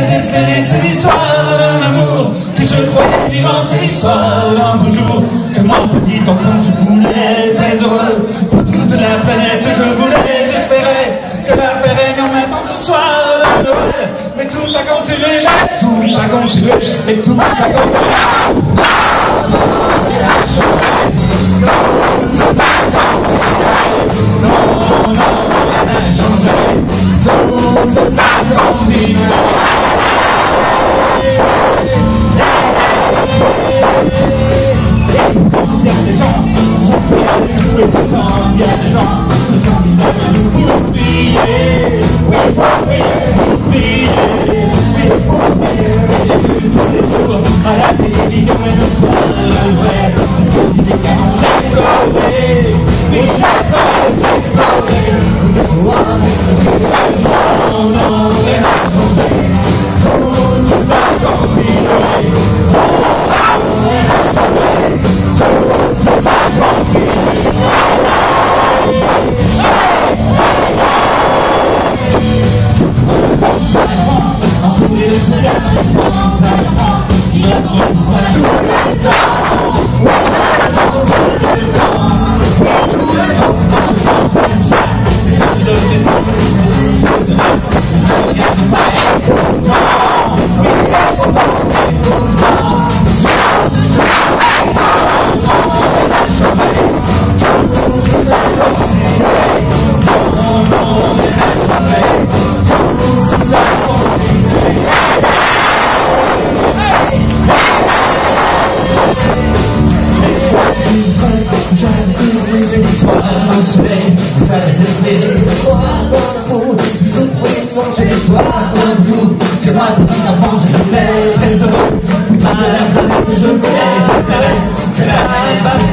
Désespéré, c'est l'histoire d'un amour que je croyais vivant, c'est l'histoire d'un beau jour que moi, petit enfant, je voulais très heureux pour toute la planète. Je voulais, j'espérais que la paix règne en même temps ce soir de Noël. Mais tout a continué, tout a continué, et tout a continué. Il y a des gens qui sont prêts à nous et pourtant il y a des gens qui se sont mis à nous pour prier. Oui, pour prier, oui, pour prier. J'ai vu tous les jours à la télévision et le soir de Noël, on dit des canons, j'ai pleuré. Oui, j'ai pleuré. Non, non, rien n'a changé. Tout va continuer. Que moi, petit enfant, je voulais très heureux. À la planète, je voulais, j'espérais que la paix va